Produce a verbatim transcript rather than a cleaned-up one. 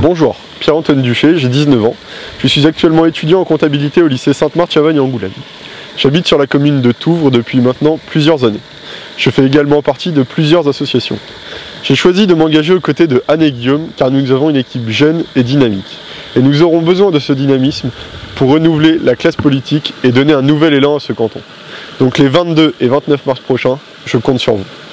Bonjour, Pierre-Antoine Duché, j'ai dix-neuf ans. Je suis actuellement étudiant en comptabilité au lycée Sainte-Marthe-Chavagne-Angoulême. J'habite sur la commune de Touvres depuis maintenant plusieurs années. Je fais également partie de plusieurs associations. J'ai choisi de m'engager aux côtés de Anne et Guillaume car nous avons une équipe jeune et dynamique. Et nous aurons besoin de ce dynamisme pour renouveler la classe politique et donner un nouvel élan à ce canton. Donc les vingt-deux et vingt-neuf mars prochains, je compte sur vous.